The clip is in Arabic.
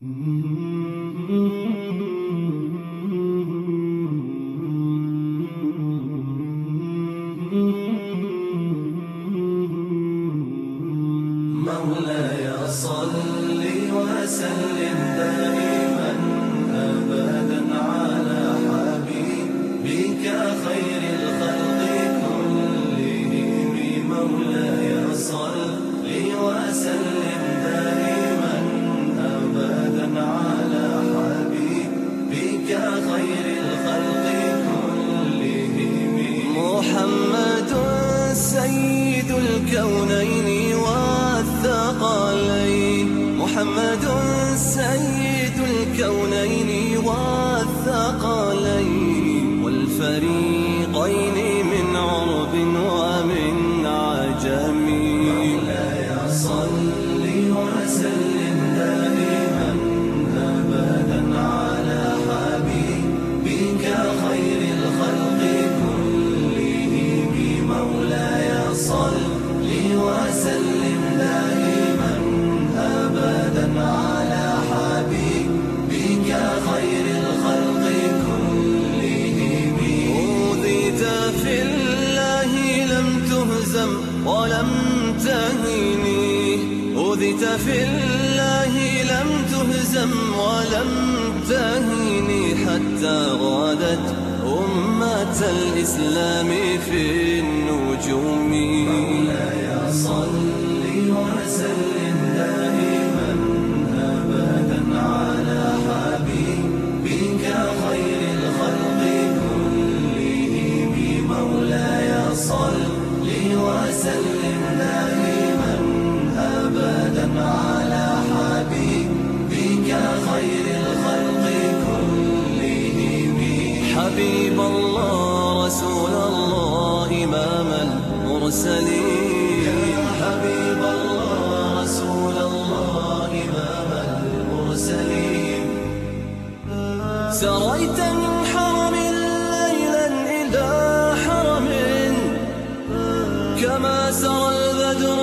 مولاي صل وسلم دائما أبدا على حبيبك خير الخلق كلهم. مولاي صل وسلم دائما أبدا على حبيبك خير الخلق كلهم. محمد سيد الكونين والثقلين، محمد سيد الكونين والثقلين والفريقين من عرب ومن عجم. مولاي صل وسلم دائما أبدا على حبيبك خير الخلق كلهم. مولاي صل وسلم دائما أبدا على حبيبك خير الخلق كلهم. أوذيت في الله لم تهزم ولم تهني، أوذيت في الله لم تهزم ولم تهني حتى غادت أمة الإسلام في النجوم. مولاي صل وسلم دائما أبدا على حبيبك خير الخلق كلهم. مولاي صل وسلم دائما أبدا على حبيبك خير الخلق كلهم. حبيب الله رسول الله إمام المرسلين، حبيب الله رسول الله إمام المرسلين. سريت من حرم ليلا إلى حرم كما سرى البدر